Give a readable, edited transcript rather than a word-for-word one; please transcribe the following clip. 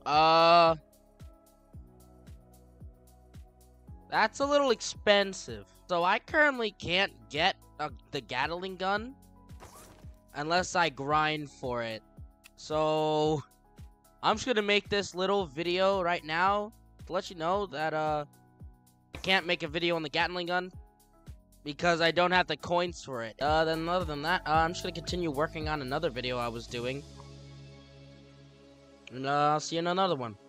That's a little expensive. So I currently can't get the gatalling gun unless I grind for it. So I'm just gonna make this little video right now to let you know that I can't make a video on the gatalling gun because I don't have the coins for it. Then other than that, I'm just gonna continue working on another video I was doing. And I'll see you in another one.